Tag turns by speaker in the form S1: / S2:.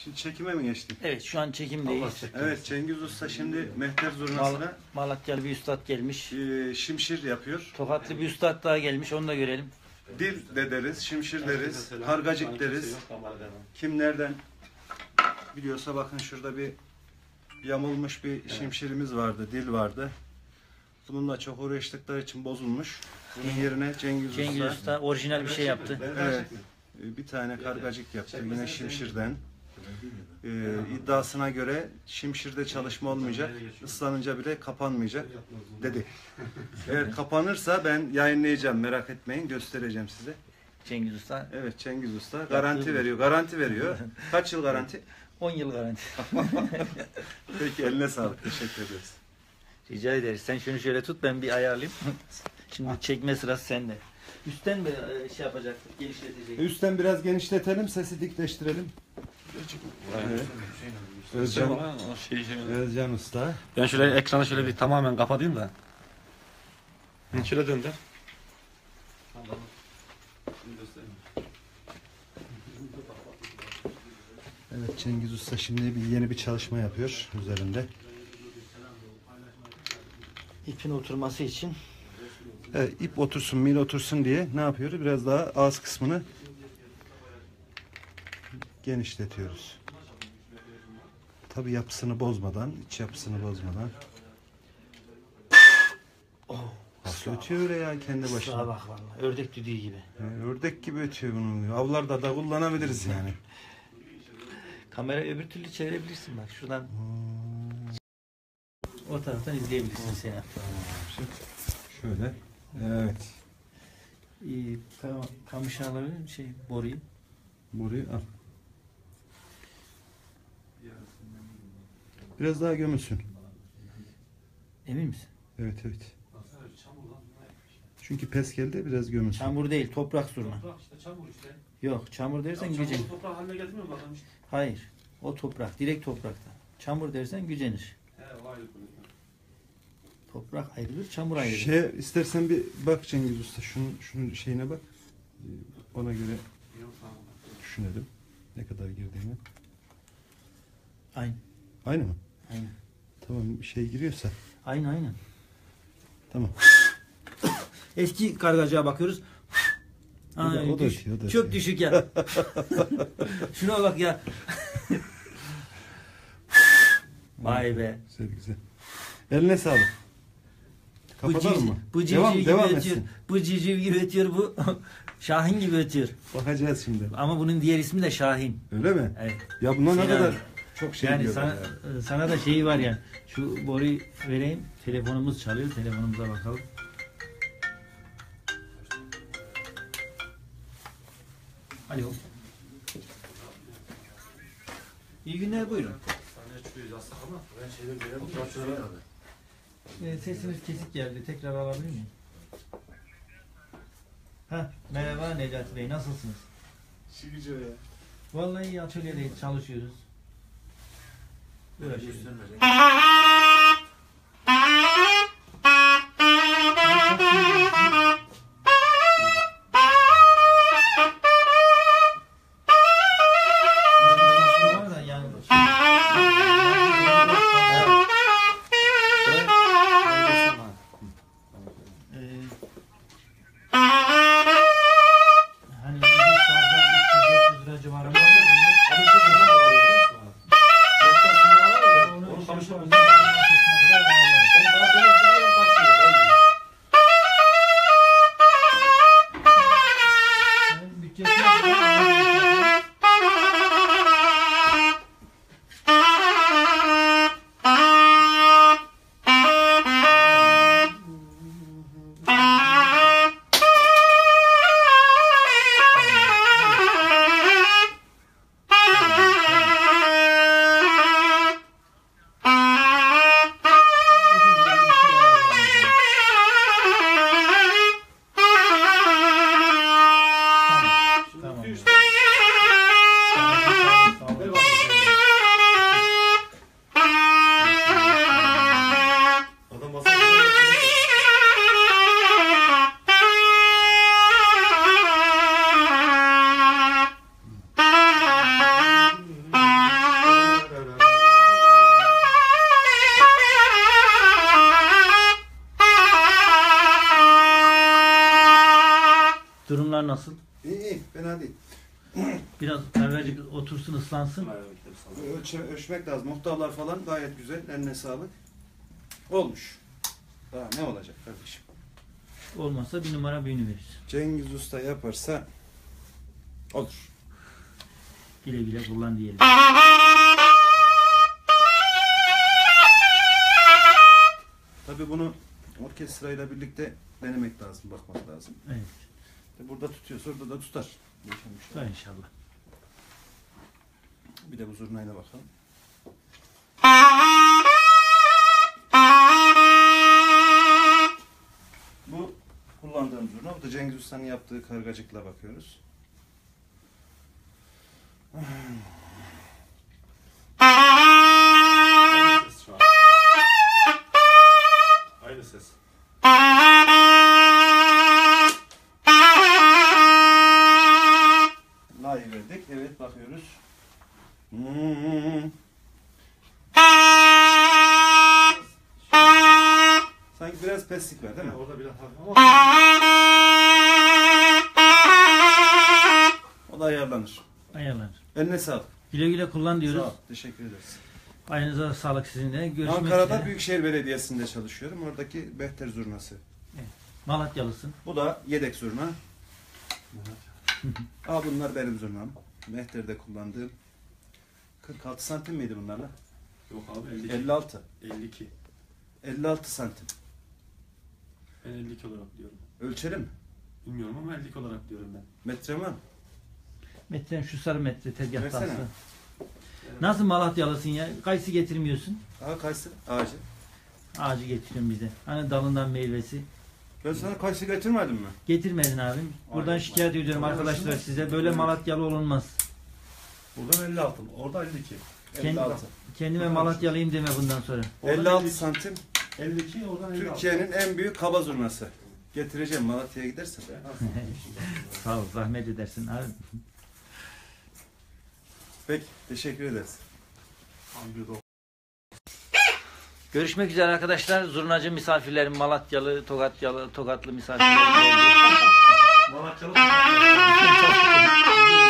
S1: Şimdi çekime mi geçtik?
S2: Evet, şu an çekimdeyiz.
S1: Evet, Cengiz Usta şimdi mehter zurnasına
S2: Malatyalı bir üstad gelmiş.
S1: şimşir yapıyor.
S2: Tokatlı bir üstad daha gelmiş, onu da görelim.
S1: Dil de deriz, şimşir deriz, kargacık deriz. Kim nereden biliyorsa bakın şurada bir yamulmuş bir şimşirimiz vardı, dil vardı. Bununla çok uğraştıkları için bozulmuş. Bunun yerine Cengiz
S2: Usta orijinal bir şey yaptı.
S1: Evet, bir tane kargacık yaptı yine şimşirden. İddiasına göre şimşirde çalışma olmayacak, ıslanınca bile kapanmayacak dedi. Eğer kapanırsa ben yayınlayacağım, merak etmeyin, göstereceğim size.
S2: Cengiz Usta.
S1: Evet, Cengiz Usta garanti veriyor. Garanti veriyor. Kaç yıl garanti?
S2: 10 yıl garanti.
S1: Peki, eline sağlık. Teşekkür ederiz.
S2: Rica ederiz. Sen şunu şöyle tut, ben bir ayarlayayım. Şimdi çekme sırası sende. Üstten mi şey yapacaktık, genişletecektik?
S1: Üstten biraz genişletelim, sesi dikleştirelim. Evet. Özcan Usta.
S3: Ben şöyle ekranı şöyle bir tamamen kapatayım da. Şöyle döndür.
S1: Evet, Cengiz Usta şimdi yeni bir çalışma yapıyor üzerinde.
S2: İpin oturması için.
S1: Evet, ip otursun, mil otursun diye ne yapıyor? Biraz daha ağız kısmını genişletiyoruz. Tabii yapısını bozmadan, iç yapısını bozmadan. Nasıl ötüyor öyle ya kendi başına?
S2: Bak vallahi, ördek düdüğü gibi.
S1: Ördek gibi ötüyor bunu. Avlarda da kullanabiliriz yani.
S2: Kamera öbür türlü çevirebilirsin bak şuradan. O taraftan izleyebilirsin seni.
S1: Şöyle. Evet.
S2: Kamışı alabilir boruyu.
S1: Burayı al. Biraz daha gömülsün.
S2: Emin misin?
S1: Evet, evet. Çünkü pes geldi, biraz gömülsün.
S2: Çamur değil, toprak zurna.
S3: Çamur işte.
S2: Yok, çamur dersen gücenir.
S3: Toprak haline getirmiyor mu bakalım işte?
S2: Hayır, o toprak, direkt toprakta. Çamur dersen gücenir. Toprak ayrılır, çamur ayrılır.
S1: İstersen bir bak Cengiz Usta, şunun şeyine bak. Ona göre düşünelim ne kadar girdiğini.
S2: Aynı.
S1: Aynı mı?
S2: Aynı.
S1: Tamam, bir şey giriyorsa.
S2: Aynı.
S1: Tamam.
S2: Eski kargacığa bakıyoruz.
S1: O da
S2: çok düşük ya. Şuna bak ya. Vay be.
S1: Güzel. Eline sağlık. Kapatalım mı?
S2: Bu civciv gibi
S1: devam
S2: ötüyor.
S1: etsin.
S2: Bu civciv gibi ötüyor bu. Şahin gibi ötüyor.
S1: Bakacağız şimdi.
S2: Ama bunun diğer ismi de Şahin.
S1: Öyle mi?
S2: Evet.
S1: Ya buna ne
S2: Sinan.
S1: kadar çok şey
S2: Yani
S1: diyorlar
S2: sana da şeyi var yani. Şu boruyu vereyim. Telefonumuz çalıyor. Telefonumuza bakalım. Alo. İyi günler, buyurun. Sesiniz kesik geldi. Tekrar alabilir miyim? Merhaba Necati Bey, nasılsınız?
S1: Şigice ya.
S2: Vallahi atölyede çalışıyoruz. Uğraşıyoruz. Civarında. ıslansın.
S1: Ölçmek lazım. Muhtavlar falan gayet güzel. Eline sağlık. Olmuş. Daha ne olacak kardeşim?
S2: Olmazsa bir numara büyünü veririz.
S1: Cengiz Usta yaparsa olur.
S2: Güle güle kullan diyelim.
S1: Tabii bunu orkestrayla birlikte denemek lazım, bakmak lazım.
S2: Evet.
S1: Burada tutuyorsa orada da tutar.
S2: Tutar inşallah.
S1: Bir de bu zurnayla bakalım. Bu kullandığım zurna. Bu da Cengiz Usta'nın yaptığı kargacıkla bakıyoruz.
S3: Aynı ses şu an. Aynı ses.
S1: La'yı verdik. Evet, bakıyoruz. Sanki biraz peslik var değil mi?
S3: Orada biraz hafif ama
S1: O da ayarlanır.
S2: Ayarlanır.
S1: Eline sağlık.
S2: Güle güle kullan diyoruz.
S1: Sağ ol. Teşekkür ederiz.
S2: Ayağınıza sağlık sizin de. Görüşmek
S1: Ankara'da
S2: üzere.
S1: Büyükşehir Belediyesi'nde çalışıyorum. Oradaki Behter zurnası.
S2: Malatyalısın.
S1: Bu da yedek zurna. Bunlar benim zurnam. Behter'de kullandığım. 46 santim miydi bunlarla?
S3: yok abi 52.
S1: 56.
S3: 52.
S1: 56 santim.
S3: Ben 52 olarak diyorum.
S1: Ölçelim mi?
S3: Bilmiyorum ama 52 olarak diyorum ben.
S1: Metre var mı?
S2: Metrem şu sarı metre tezgah
S1: Versene.
S2: tahsı. Nasıl Malatyalısın ya? Kayısı getirmiyorsun.
S1: Kayısı ağacı.
S2: Ağacı getiriyorsun bize. Hani dalından meyvesi.
S1: Ben sana kayısı getirmedim mi?
S2: Getirmedin abim. Buradan
S1: Ay,
S2: şikayet ediyorum
S1: tamam,
S2: arkadaşlar
S1: şimdi-
S2: size. Böyle Malatyalı olunmaz.
S3: Buradan 56. Orada 52.
S2: Kendi-
S1: 56.
S2: Kendime Malatyalıyım deme bundan sonra.
S3: Oradan
S1: 56 santim.
S3: 52 oradan 56.
S1: Türkiye'nin en büyük kaba zurnası. Getireceğim Malatya'ya gidersen.
S2: Sağ ol. Zahmet edersin abi.
S1: Peki, teşekkür ederiz.
S2: Görüşmek üzere arkadaşlar. Zurnacı misafirlerim, Malatyalı, Tokatlı misafirlerim oldu.
S3: Malatyalı.